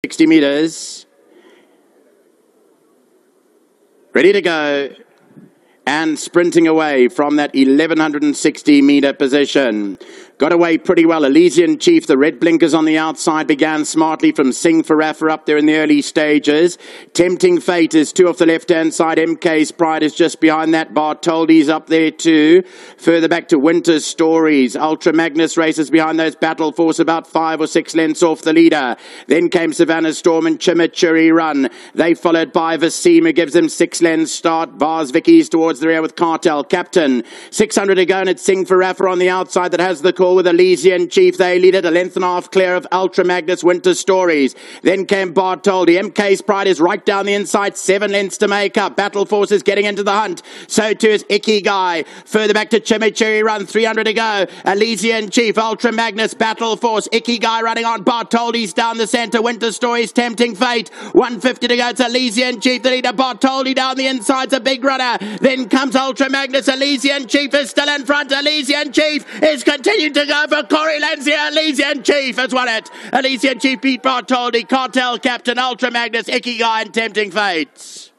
60 metres. Ready to go. And sprinting away from that 1160 metre position. Got away pretty well. Elysian Chief, the red blinkers on the outside, began smartly from Sing for Rafa up there in the early stages. Tempting Fate is two off the left-hand side. MK's Pride is just behind that. Bartholdi's up there too. Further back to Winter's Stories. Ultra Magnus races behind those. Battle Force about 5 or 6 lengths off the leader. Then came Savannah Storm and Chimichurri Run. They followed by Vasima, gives them 6 lengths start. Bars Vicky's towards the rear with Cartel Captain. 600 to go, and it's Sing for Rafa on the outside that has the call with Elysian Chief. They lead it a length and a half clear of Ultra Magnus Winter Stories. Then came Bartholdi. MK's Pride is right down the inside. 7 lengths to make up. Battle Force is getting into the hunt. So too is Ikigai. Further back to Chimichurri Run. 300 to go. Elysian Chief, Ultra Magnus, Battle Force. Ikigai running on. Bartholdi's down the centre. Winter Stories, Tempting Fate. 150 to go. It's Elysian Chief, the leader. Bartholdi down the inside's a big runner. Then comes Ultra Magnus. Elysian Chief is still in front. Elysian Chief is continuing to go for Corey Lancia. Elysian Chief has won it. Elysian Chief beat Bartholdi, Cartel Captain, Ultra Magnus, Ikigai and Tempting Fate.